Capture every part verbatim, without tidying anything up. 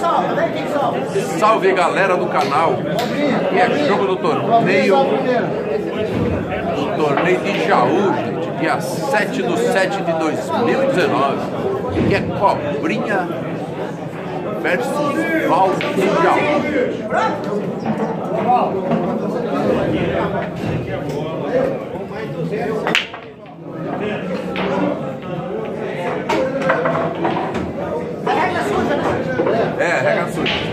Salve galera do canal, que é jogo do torneio, do torneio de Jaú, gente, dia sete de sete de dois mil e dezenove, que é Cobrinha versus Valde de Jaú. É, regra suja.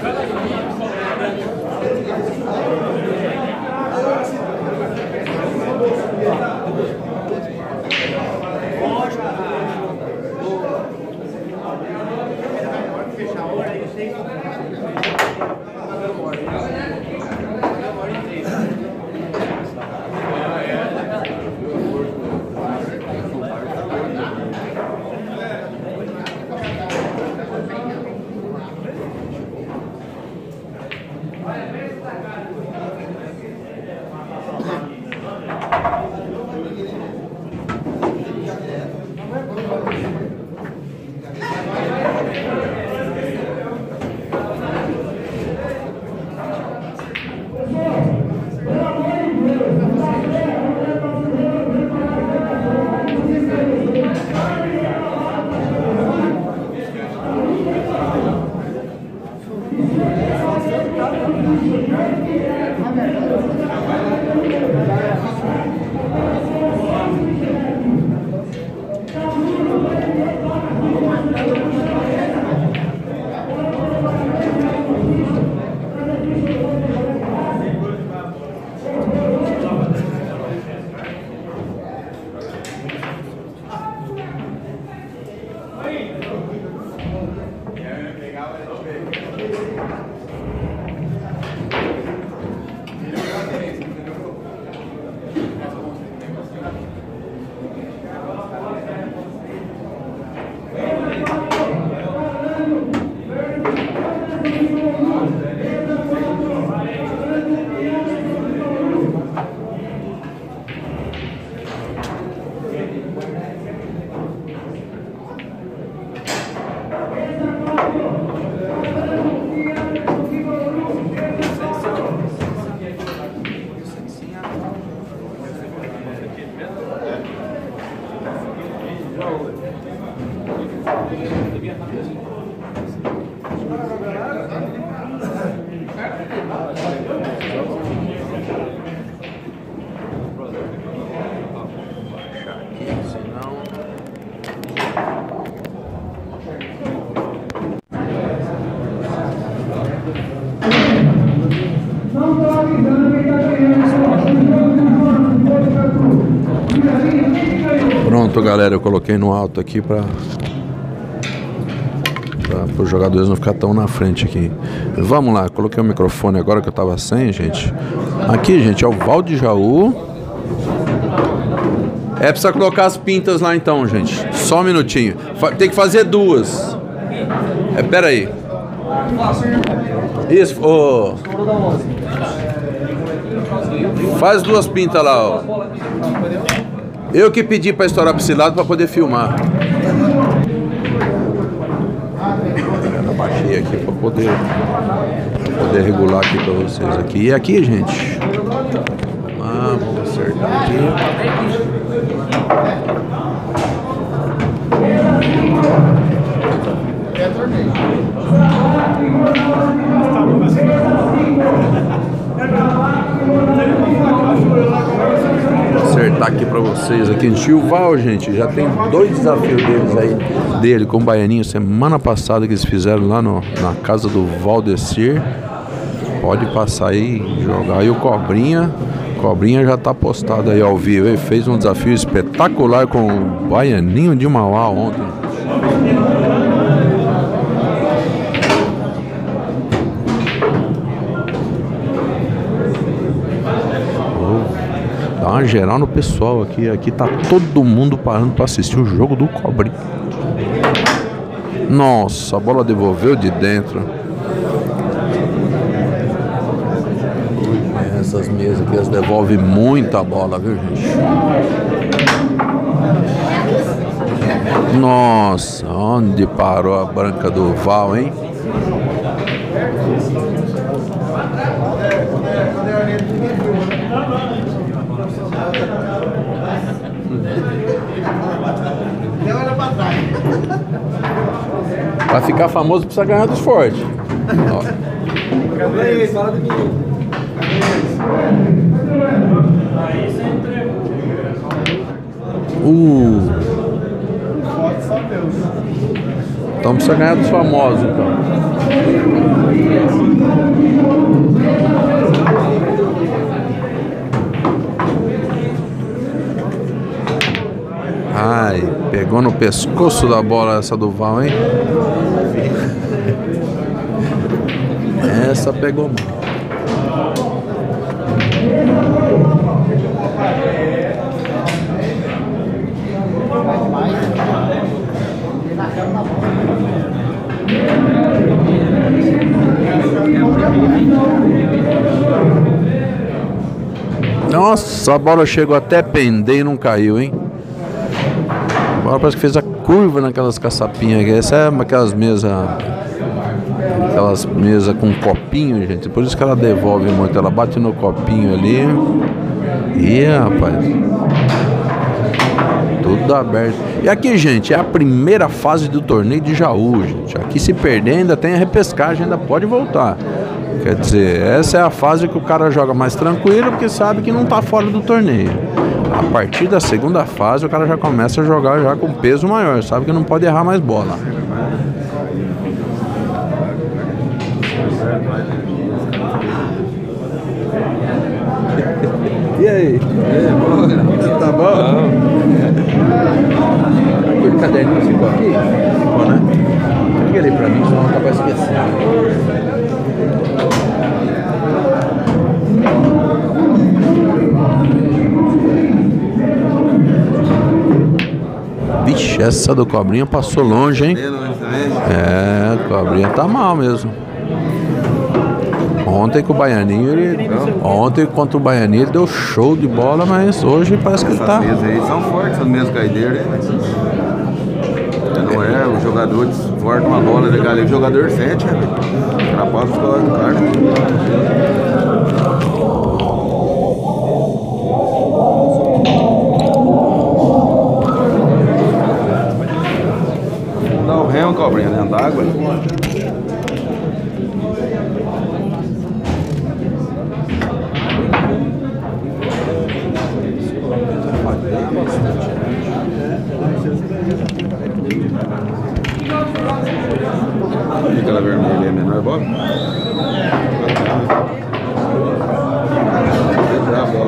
Pronto, galera, eu coloquei no alto aqui para para os jogadores não ficar tão na frente aqui. Vamos lá, coloquei o microfone agora que eu tava sem, gente. Aqui, gente, é o Valde Jaú. É, precisa colocar as pintas lá então, gente. Só um minutinho. Tem que fazer duas. É, pera aí. Isso, ô. Faz duas pintas lá, ó. Eu que pedi para estourar para esse lado para poder filmar. Eu baixei aqui para poder, poder regular aqui para vocês aqui. E aqui, gente. Ah, vamos acertar aqui. Acertar aqui pra vocês aqui. Tio Val, gente, já tem dois desafios deles aí, dele com o Baianinho, semana passada que eles fizeram lá no, na casa do Valdecir. Pode passar aí e jogar. E o Cobrinha, Cobrinha já tá postado aí ao vivo. Ele fez um desafio espetacular com o Baianinho de Mauá ontem. Dá uma geral no pessoal aqui. Aqui tá todo mundo parando para assistir o jogo do Cobrinha. Nossa, a bola devolveu de dentro. Essas mesas aqui, elas devolvem muita bola, viu, gente? Nossa, onde parou a branca do Val, hein? Pra ficar famoso precisa ganhar dos fortes. Ó. Cadê esse? Fala de mim. Uh. Então precisa ganhar dos famosos, então. Ai, pegou no pescoço da bola essa do Val, hein? Essa pegou mal. Nossa, a bola chegou até pender e não caiu, hein? A bola parece que fez a curva naquelas caçapinhas aqui. Essa é aquelas mesas. Aquelas mesas com copinho, gente. Por isso que ela devolve muito. Ela bate no copinho ali. E rapaz, tudo aberto. E aqui, gente, é a primeira fase do torneio de Jaú, gente. Aqui se perder ainda tem a repescagem, ainda pode voltar. Quer dizer, essa é a fase que o cara joga mais tranquilo, porque sabe que não está fora do torneio. A partir da segunda fase, o cara já começa a jogar já com peso maior, sabe que não pode errar mais bola. E aí? Tá bom? Aquele caderninho ficou aqui? Ficou, né? Liga ele pra mim, senão eu acabo esquecendo. Vixe, essa do Cobrinha passou longe, hein? É, o Cobrinha tá mal mesmo. Ontem com o Baianinho, ele, ontem contra o Baianinho ele deu show de bola, mas hoje parece que ele tá... Essas mesas aí são fortes, essas mesas caideiras, né? Não é, o jogador desforta uma bola legal ali, o jogador sente, né? Atrapalha os colegas do cara. Dá o remo, Cobrinha, dentro d'água. Aquela vermelha é menor, Bob? A bola,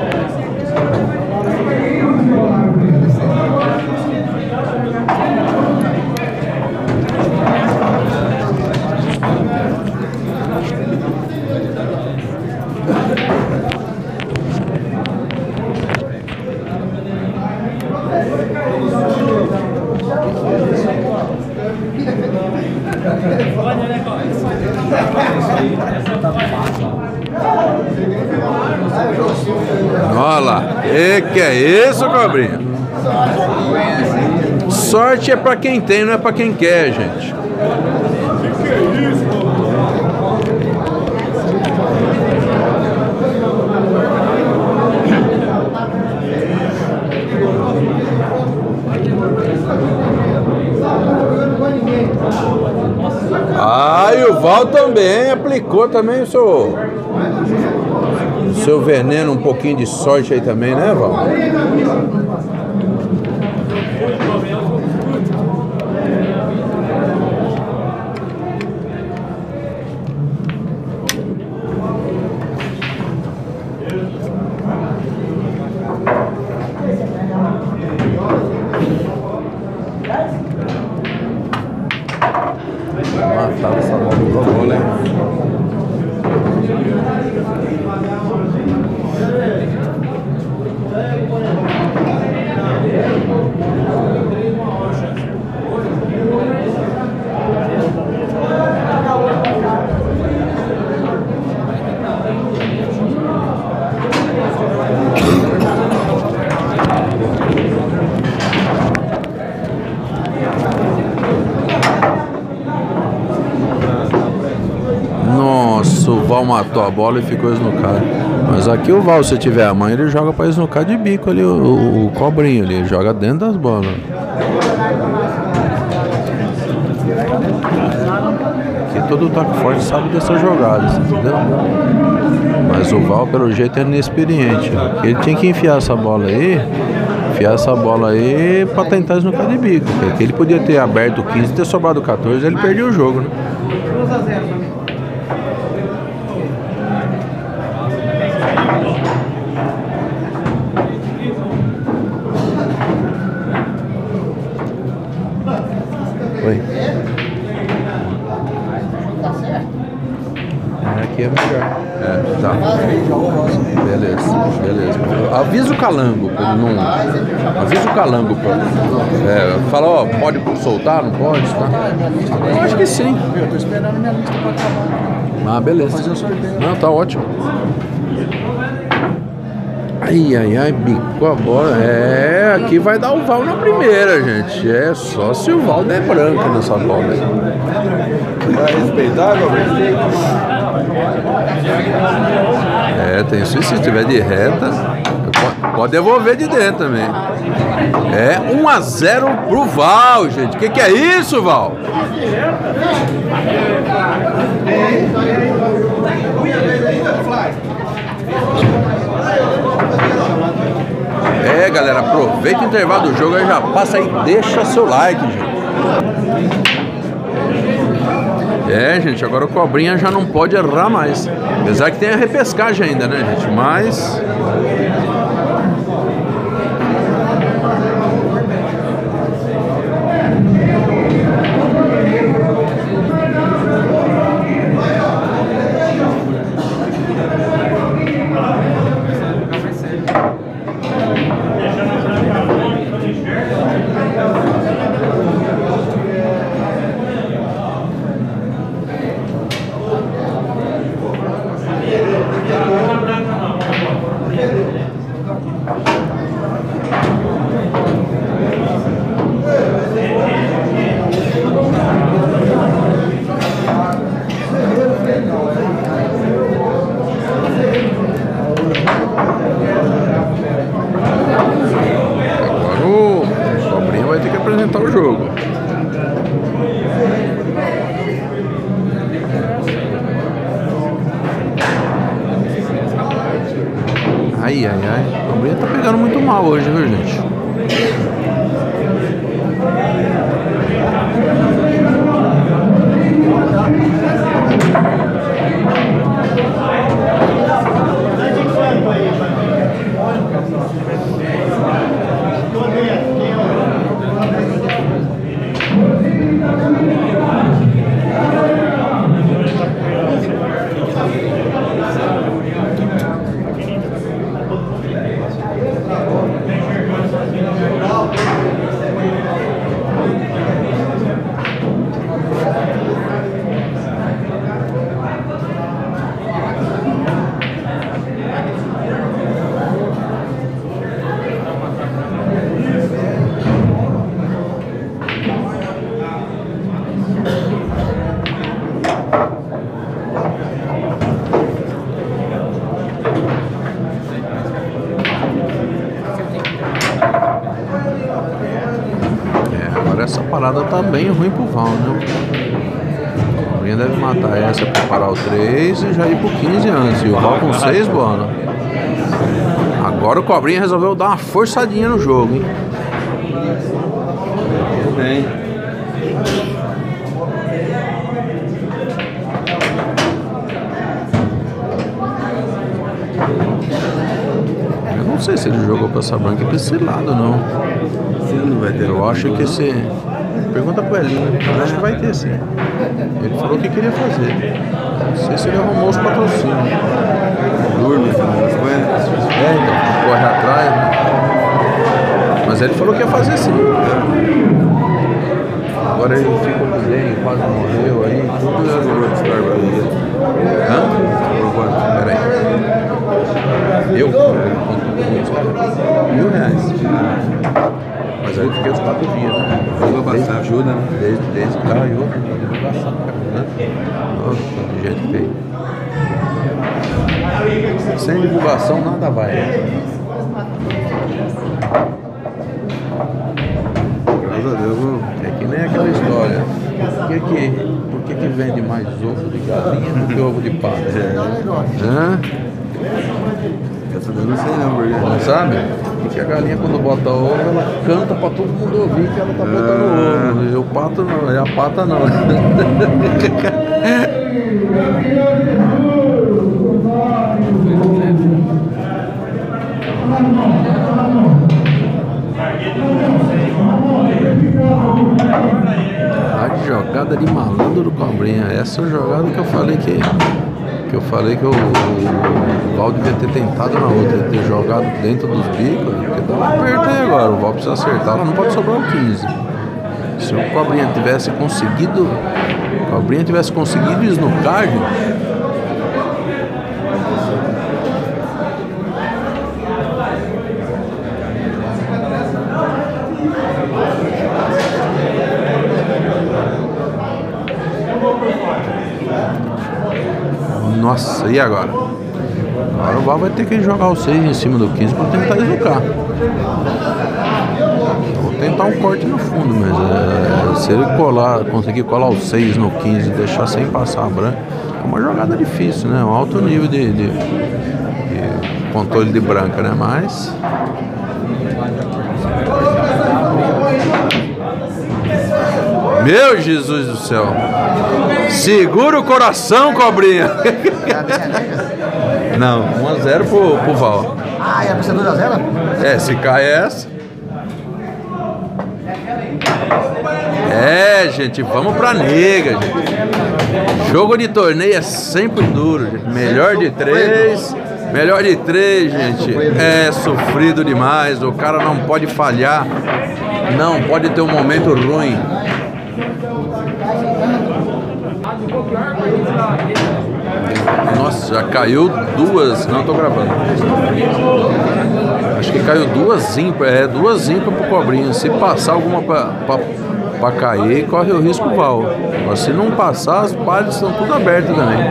Olha lá, e que é isso, Cobrinha? Sorte é pra quem tem, não é pra quem quer, gente. Ah, e o Val também aplicou também o seu, o seu veneno, um pouquinho de sorte aí também, né, Val? Matava essa bola do gol, né? Val matou a bola e ficou esnucado. Mas aqui o Val, se tiver a mãe, ele joga pra esnucar de bico ali, o, o, o cobrinho ali, ele joga dentro das bolas. Aqui todo taco forte sabe dessas jogadas, entendeu? Mas o Val, pelo jeito, é inexperiente. Ele tinha que enfiar essa bola aí, enfiar essa bola aí pra tentar esnucar de bico. Porque ele podia ter aberto quinze e ter sobrado quatorze, ele perdeu o jogo, né? Oi. Aqui é melhor. É, tá. Beleza, beleza. Avisa o calango pra ele não. Avisa o calango pra. É, fala, ó, pode soltar, não pode? Tá? Eu acho que sim. Eu tô esperando minha lista pra acabar. Ah, beleza. Fazer o sorteio. Não, tá ótimo. Ai, ai, ai, bicou a bola. É, aqui vai dar o Val na primeira, gente. É só se o Val der branca nessa bola aí. Vai respeitar, Gabriel? É, tem isso. Se tiver de reta, pode devolver de dentro também. É um a zero pro Val, gente. O que, que é isso, Val? É, galera, aproveita o intervalo do jogo aí, já passa aí, deixa seu like, gente. É, gente, agora o Cobrinha já não pode errar mais. Apesar que tem a repescagem ainda, né, gente? Mas... apresentar o jogo. Ai, ai, ai. O Cobrinha tá pegando muito mal hoje, viu, gente? Essa parada tá bem ruim pro Val, né? O Cobrinha deve matar essa pra parar o três e já ir pro quinze antes. E o Val com seis bolas. Agora o Cobrinha resolveu dar uma forçadinha no jogo, hein? Tudo bem. Eu não sei se ele jogou pra essa branca pra esse lado, não. Você não vai ter. Eu acho que esse... Pergunta pro Elinho, eu acho que vai ter sim. Ele falou que queria fazer. Não sei se ele arrumou os patrocínios. Durma, você não foi? É, então, corre atrás, né? Mas ele falou que ia fazer sim. Agora ele ficou com bem, quase morreu aí, tudo é Sobrou de história pra mim. Hã? Sobrou quanto? Pera aí. Eu? Mil reais. Mas aí eu fiquei os quatro dias, né? Ajuda bastante, ajuda, né? Desde, desde que caiu, ajuda bastante, cara, né? Nossa, do jeito que veio. sem divulgação nada vai. Graças a Deus. É que nem aquela história. Por que que, por que, que vende mais ovo de galinha do que ovo de pato? É. Hã? Essa daí eu não sei não, porque... Não sabe? Porque a galinha quando bota ovo, ela canta pra todo mundo ouvir que ela tá botando Ah. ovo. E o pato não, e a pata não. A jogada de malandro do Cobrinha. Essa é a jogada que eu falei que. Que eu falei que o, o, o Val devia ter tentado na outra, ter jogado dentro dos bicos, porque dá um aperto aí agora. O Val precisa acertar, ela não pode sobrar o quinze. Se o Cobrinha tivesse conseguido. O Cobrinha tivesse conseguido isso no card. Nossa, e agora? Agora o Val vai ter que jogar o seis em cima do quinze para tentar educar. Vou tentar um corte no fundo, mas é, se ele colar, conseguir colar o seis no quinze e deixar sem passar a branca, é uma jogada difícil, né? Um alto nível de, de, de controle de branca, né? Mas... Meu Jesus do céu! Segura o coração, Cobrinha! Não, um a zero pro, pro Val. Ah, é pra ser dois a zero? É, se cai essa. É, gente, vamos pra nega, gente. Jogo de torneio é sempre duro, gente. Melhor de três. Melhor de três, gente. É sofrido demais. O cara não pode falhar. Não pode ter um momento ruim. Nossa, já caiu duas. Não, tô gravando. Acho que caiu duas ímpares. É, duas ímpares pro Cobrinha. Se passar alguma pra, pra, pra cair, corre o risco Val. Mas se não passar, as pares estão tudo abertas também.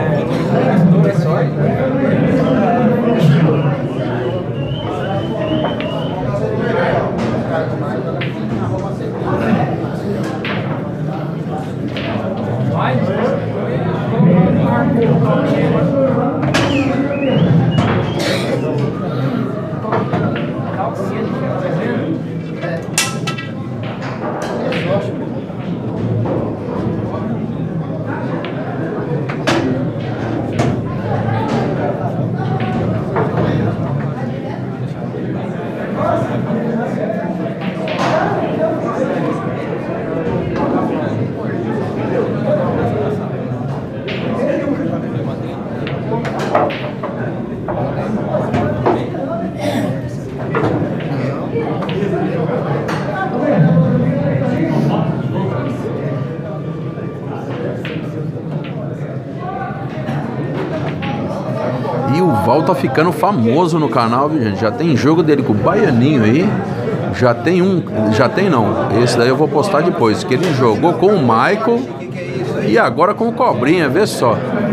E o Val tá ficando famoso no canal, viu, gente? Já tem jogo dele com o Baianinho aí. Já tem um. Já tem não. Esse daí eu vou postar depois. Que ele jogou com o Michael e agora com o Cobrinha, vê só.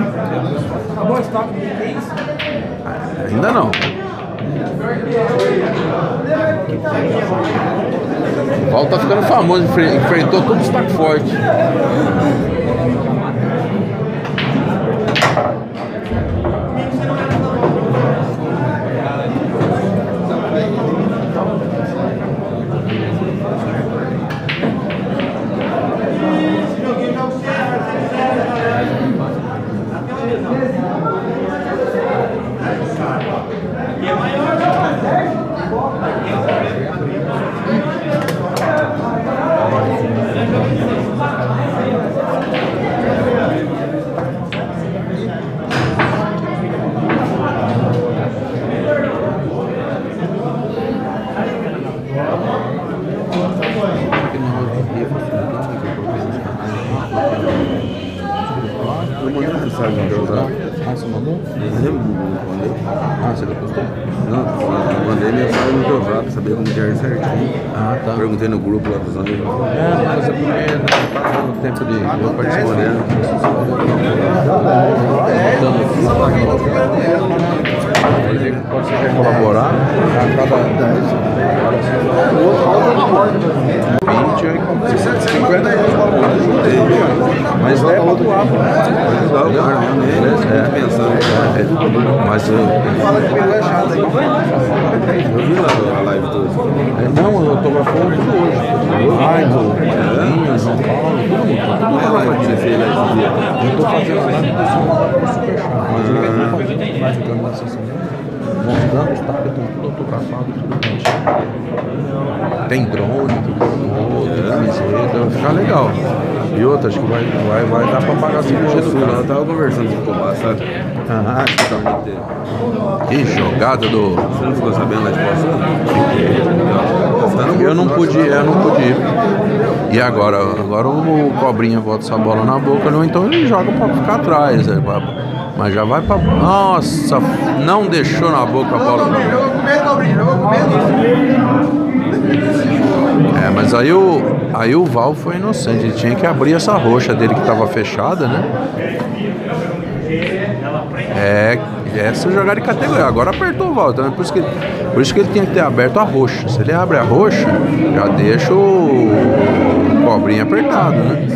Ainda não. O Val tá ficando famoso, enfrentou todo o destaque forte. Eu mandei uma mensagem no teu WhatsApp. Ah, você mandou? Mandei, mandei. Ah, você postou? Não, eu mandei mensagem no teu WhatsApp, saber como que era certinho. Ah, tá. Perguntei no grupo lá dos amigos. É, mas é porque não tá dando tempo de eu participar. né? Botando aqui. vinte, cinquenta reais pra bola. Mas é pra doar, pô. É, pensando. Mas eu. Fala de pegar chato aí. Eu vi lá a live toda. Não, eu tô gravando tudo hoje. Ai, do Linha, São Paulo, tudo muito. Não é live que você fez lá esse dia. Eu tô fazendo a live do Super Chat. Mas eu tô fazendo mais ficando na sessão. Mostrando os tapas, tudo autografado, tudo bonitinho. Tem drone, tudo tem camiseta, vai ficar legal. E outra, acho que vai, vai, vai dar pra pagar a cirurgia do cara. Eu tava conversando com o Tomás, sabe? Ah, Que que jogada do. Você não ficou sabendo da exposição? Eu não pude, eu não pude ir. E agora, agora o Cobrinha bota essa bola na boca, ou então ele joga pra ficar atrás. Né? Mas já vai pra. Nossa, não deixou na boca a bola. É, mas aí o, aí o Val foi inocente, ele tinha que abrir essa roxa dele que tava fechada, né? É, essa jogada de categoria. Agora apertou o Val, então é por isso que, por isso que ele tinha que ter aberto a roxa. Se ele abre a roxa, já deixa o Cobrinha apertado, né?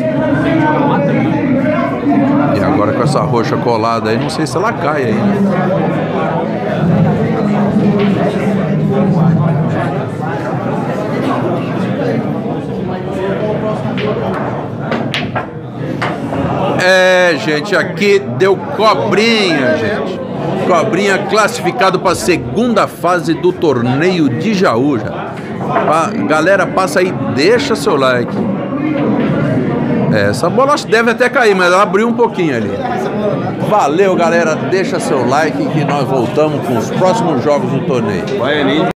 E agora com essa roxa colada aí, não sei se ela cai aí, né? É, gente, aqui deu Cobrinha, gente. Cobrinha classificado para a segunda fase do torneio de Jaú. Já. Pa, galera, passa aí, deixa seu like. É, essa bola deve até cair, mas ela abriu um pouquinho ali. Valeu, galera, deixa seu like que nós voltamos com os próximos jogos do torneio.